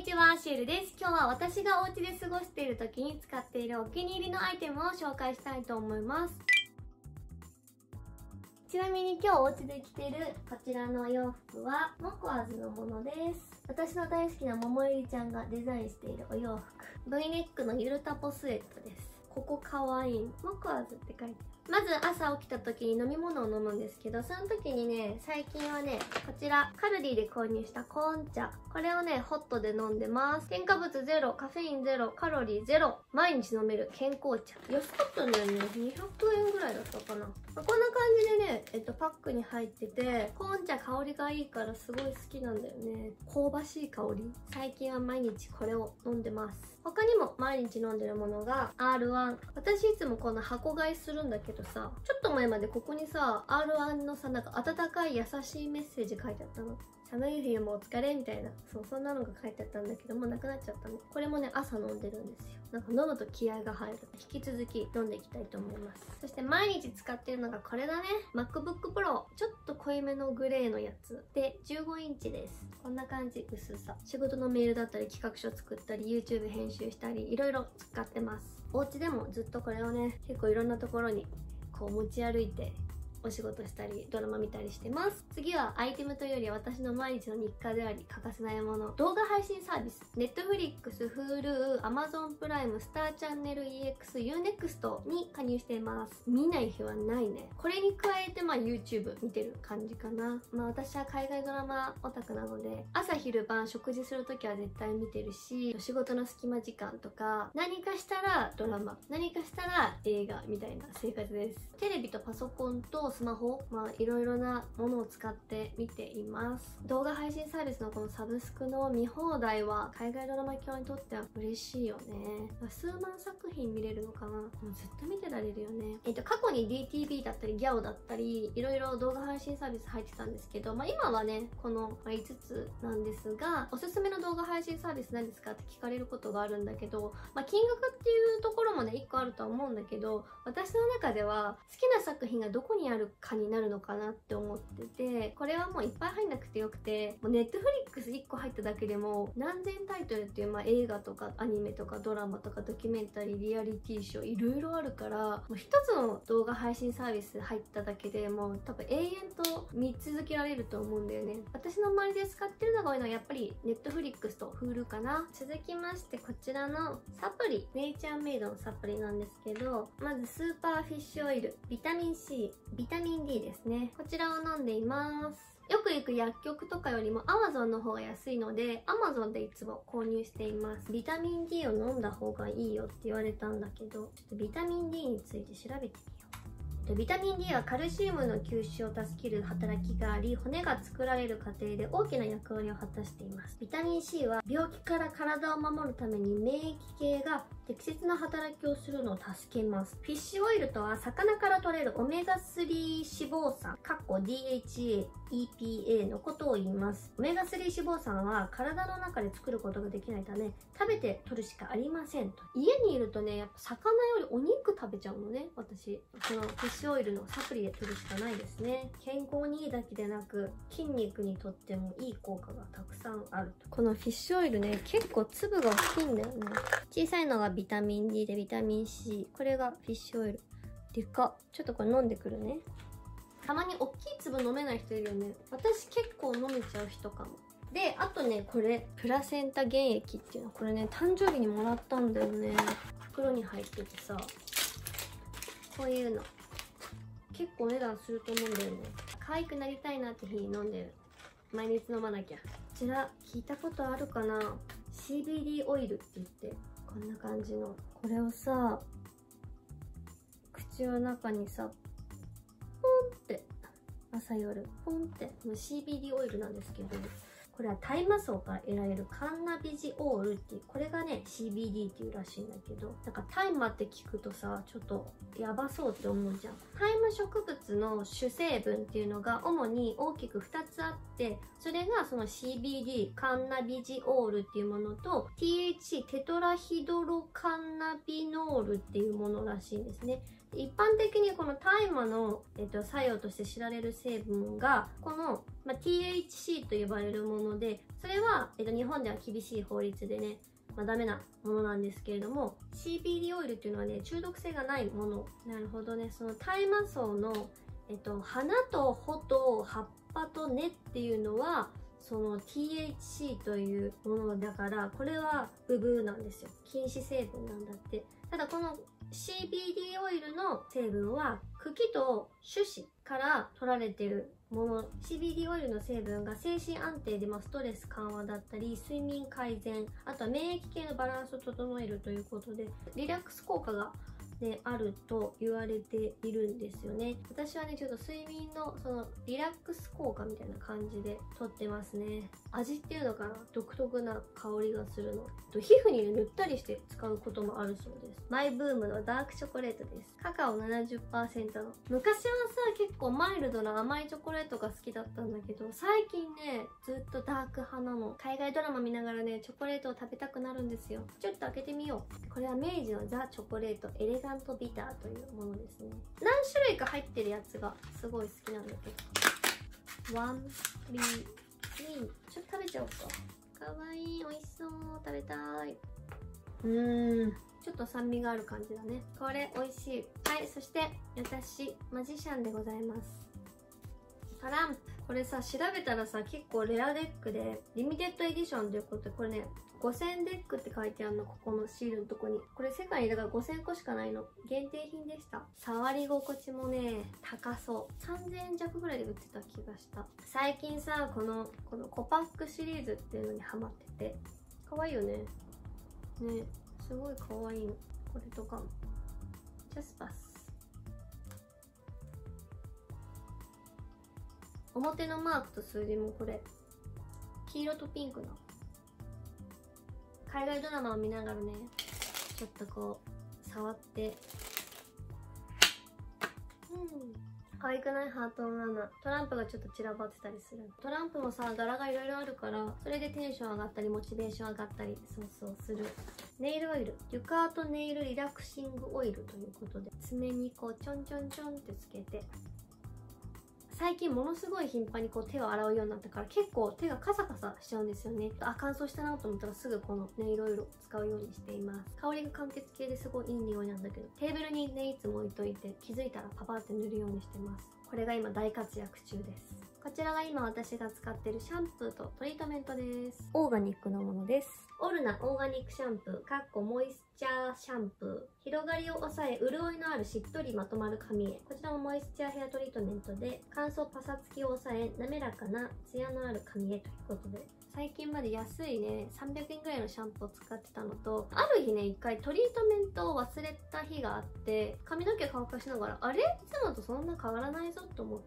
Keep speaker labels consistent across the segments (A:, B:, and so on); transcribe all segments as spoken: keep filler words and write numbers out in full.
A: ちは、シエルです。今日は私がお家で過ごしている時に使っているお気に入りのアイテムを紹介したいと思います。ちなみに今日お家で着ているこちらのお洋服はモコアーズのものです。私の大好きな桃入りちゃんがデザインしているお洋服。V ネックのゆるタポスウェットです。ここかわいい。モコアーズって書いてある。まず朝起きた時に飲み物を飲むんですけど、その時にね、最近はね、こちら、カルディで購入したコーン茶。これをね、ホットで飲んでます。添加物ゼロ、カフェインゼロ、カロリーゼロ。毎日飲める健康茶。安かったんだよね。にひゃくえんぐらいだったかな。こんな感じでね、えっと、パックに入ってて、コーン茶香りがいいからすごい好きなんだよね。香ばしい香り。最近は毎日これを飲んでます。他にも毎日飲んでるものが アールワン。私いつもこの箱買いするんだけどさ、ちょっと前までここにさ、アールワン のさ、なんか温かい優しいメッセージ書いてあったの。寒い冬もお疲れみたいな。そう、そんなのが書いてあったんだけど、もうなくなっちゃったの。これもね、朝飲んでるんですよ。なんか飲むと気合が入る。引き続き飲んでいきたいと思います。そして毎日使ってるのがこれだね。MacBook Pro。ちょっと濃いめのグレーのやつ。で、じゅうごインチです。こんな感じ、薄さ。仕事のメールだったり、企画書作ったり、YouTube 編集したり、いろいろ使ってます。お家でもずっとこれをね、結構いろんなところにこう持ち歩いて、お仕事したりドラマ見たりしてます。次はアイテムというより私の毎日の日課であり欠かせないもの。動画配信サービス。Netflix、Hulu、Amazon プライム、スターチャンネル イーエックス、ユーネクスト に加入しています。見ない日はないね。これに加えてまあ YouTube 見てる感じかな。まあ私は海外ドラマオタクなので、朝昼晩食事するときは絶対見てるし、仕事の隙間時間とか、何かしたらドラマ、何かしたら映画みたいな生活です。テレビとパソコンとスマホ、まあいろいろなものを使って見ています。動画配信サービスのこのサブスクの見放題は海外ドラマ教にとっては嬉しいよね。数万作品見れるのかな。もうずっと見てられるよね。えっと過去に ディーティービー だったりギャオだったりいろいろ動画配信サービス入ってたんですけど、まあ今はねこのいつつなんですが、おすすめの動画配信サービス何ですかって聞かれることがあるんだけど、まあ金額っていうところもねいっこあるとは思うんだけど、私の中では好きな作品がどこにあるかになるのかなって思ってて、これはもういっぱい入んなくてよくて、もう Netflix いっこ入っただけでも何千タイトルっていう、まあ、映画とかアニメとかドラマとかドキュメンタリー、リアリティショーいろいろあるから、もう一つの動画配信サービス入っただけでもう多分永遠と見続けられると思うんだよね。私の周りで使ってるのが多いのはやっぱり Netflix と Hulu かな。続きましてこちらのサプリ、ネイチャーメイドのサプリなんですけど、まずスーパーフィッシュオイル、ビタミン C、ビタミン D ですね。こちらを飲んでいます。よく行く薬局とかよりも Amazon の方が安いので Amazon でいつも購入しています。ビタミン D を飲んだ方がいいよって言われたんだけど、ちょっとビタミン D について調べてみよう。ビタミン D はカルシウムの吸収を助ける働きがあり、骨が作られる過程で大きな役割を果たしています。ビタミン C は病気から体を守るために免疫系が適切な働きをするのを助けます。フィッシュオイルとは魚から取れるオメガスリー脂肪酸 ディーエイチエー、イーピーエー のことを言います。オメガスリー脂肪酸は体の中で作ることができないため食べて取るしかありませんと。家にいるとね、やっぱ魚よりお肉食べちゃうのね、私。そのフィッシュオイルのサプリで取るしかないですね。健康にいいだけでなく筋肉にとってもいい効果がたくさんあると。このフィッシュオイルね、結構粒が大きいんだよね。小さいのがビタミン D でビタミン C、 これがフィッシュオイル。でかっ。ちょっとこれ飲んでくるね。たまに大きい粒飲めない人いるよね。私結構飲めちゃう人かも。で、あとね、これプラセンタ原液っていうの、これね誕生日にもらったんだよね。袋に入っててさ、こういうの結構お値段すると思うんだよね。可愛くなりたいなって日に飲んでる。毎日飲まなきゃ。こちら聞いたことあるかな。 シービーディー オイルって言って、こんな感じのこれをさ、口の中にさポンって朝夜ポンって、もう シービーディー オイルなんですけど、これは大麻草から得られるカンナビジオールっていう、これがね シービーディー っていうらしいんだけど、なんか大麻って聞くとさちょっとやばそうって思うじゃん。大麻植物の主成分っていうのが主に大きくふたつあって、それがその シービーディー カンナビジオールっていうものと ティーエイチシー テトラヒドロカンナビノールっていうものらしいんですね。 一般的にこの大麻の、えっと、作用として知られる成分がこの、まあ、ティーエイチシー と呼ばれるもので、それは、えっと、日本では厳しい法律でね、まあ、ダメなものなんですけれども、 シービーディー オイルっていうのはね、中毒性がないもの。なるほどね。その大麻草の、えっと、花と穂と葉っぱと根っていうのはその ティーエイチシー というものだから、これはブブーなんですよ。禁止成分なんだって。ただこの シービーディー オイルの成分は茎と種子から取られてるもの。 シービーディー オイルの成分が精神安定で、まあ、ストレス緩和だったり睡眠改善、あとは免疫系のバランスを整えるということで、リラックス効果がであると言われているんですよね。私はねちょっと睡眠のそのリラックス効果みたいな感じでとってますね。味っていうのかな、独特な香りがするのと、皮膚に、ね、塗ったりして使うこともあるそうです。マイブームのダークチョコレートです。カカオ ななじゅっパーセント の。昔はさ結構マイルドな甘いチョコレートが好きだったんだけど、最近ねずっとダーク派なの。海外ドラマ見ながらねチョコレートを食べたくなるんですよ。ちょっと開けてみよう。これは明治のザ・チョコレートエレガントビターというものですね。何種類か入ってるやつがすごい好きなんだけど、ワン、スリー、スリー、ちょっと食べちゃおうか。かわいい、美味しそう、食べたい。うーん、ちょっと酸味がある感じだね。これ美味しい。はい、そして私マジシャンでございます。トランプ。これさ調べたらさ結構レアデックでリミテッドエディションということで、これねごせんデックって書いてあるの、ここのシールのとこに。これ世界にだからごせんこしかないの。限定品でした。触り心地もね高そう。さんぜんえん弱ぐらいで売ってた気がした。最近さこのこのコパックシリーズっていうのにハマってて、可愛いよね。ね、すごい可愛いの。これとかもジャスパス。表のマークと数字もこれ黄色とピンクの。海外ドラマを見ながらねちょっとこう触って、うん可愛くない？ハートのなな。トランプがちょっと散らばってたりする。トランプもさ柄がいろいろあるから、それでテンション上がったりモチベーション上がったりそうそうする。ネイルオイル、デュカートネイルリラクシングオイルということで、爪にこうちょんちょんちょんってつけて、最近ものすごい頻繁にこう手を洗うようになったから結構手がカサカサしちゃうんですよね。あ、乾燥したなと思ったらすぐこのネイルオイルを使うようにしています。香りが柑橘系ですごいいい匂いなんだけど、テーブルにねいつも置いといて気づいたらパパって塗るようにしてます。これが今大活躍中です。こちらが今私が使ってるシャンプーとトリートメントです。オーガニックのものです。オルナオーガニックシャンプーかっこモイスチャーシャンプー。広がりを抑え潤いのあるしっとりまとまる髪へ。こちらもモイスチャーヘアトリートメントで乾燥パサつきを抑え滑らかなツヤのある髪へということで、最近まで安いねさんびゃくえんぐらいのシャンプーを使ってたのと、ある日ね一回トリートメントを忘れた日があって、髪の毛乾かしながらあれいつもとそんな変わらないぞと思って、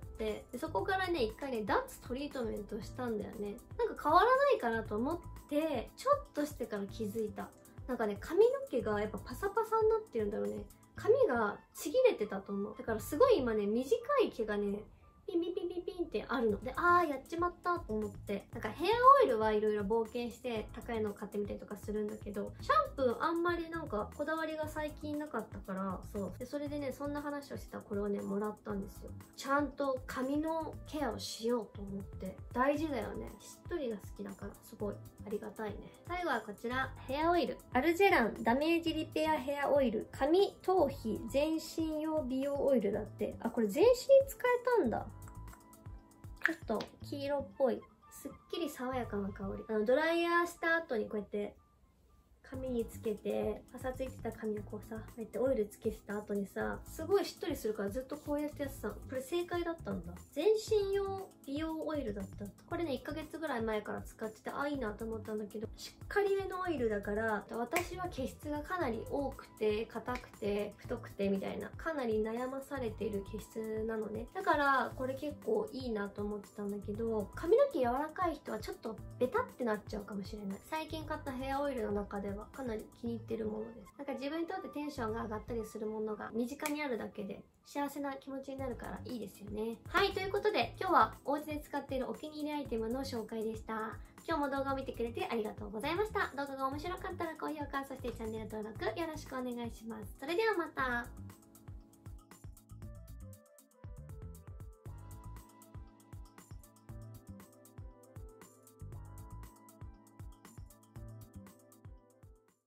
A: でそこからね一回ね脱トリートメントをしたんだよね。なんか変わらないかなと思ってちょっとしてから気づいた。なんかね髪の毛がやっぱパサパサになってるんだろうね。髪がちぎれてたと思う。だからすごい今ね短い毛がねピンピンピンピンピンってあるので、あーやっちまったと思って、なんかヘアオイルはいろいろ冒険して高いのを買ってみたりとかするんだけど、シャンプーあんまりなんかこだわりが最近なかったから、そうでそれでねそんな話をしてたらこれをねもらったんですよ。ちゃんと髪のケアをしようと思って。大事だよね。しっとりが好きだからすごいありがたいね。最後はこちらヘアオイル、アルジェランダメージリペアヘアオイル、髪頭皮全身用美容オイルだって。あ、これ全身使えたんだ。ちょっと黄色っぽいすっきり爽やかな香り。あのドライヤーした後にこうやって髪につけて、パサついてた髪をこうさ、こうやってオイルつけてた後にさ、すごいしっとりするからずっとこうやってやってたの。これ正解だったんだ。全身用美容オイルだった。これねいっかげつぐらい前から使ってて、あいいなと思ったんだけど、しっかりめのオイルだから、私は毛質がかなり多くて硬くて太くてみたいな、かなり悩まされている毛質なのね。だからこれ結構いいなと思ってたんだけど、髪の毛柔らかい人はちょっとベタってなっちゃうかもしれない。最近買ったヘアオイルの中ではかなり気に入ってるものです。なんか自分にとってテンションが上がったりするものが身近にあるだけで幸せな気持ちになるからいいですよね。はい、ということで今日はお家で使っているお気に入りアイテムの紹介でした。今日も動画を見てくれてありがとうございました。動画が面白かったら高評価、そしてチャンネル登録よろしくお願いします。それではまた。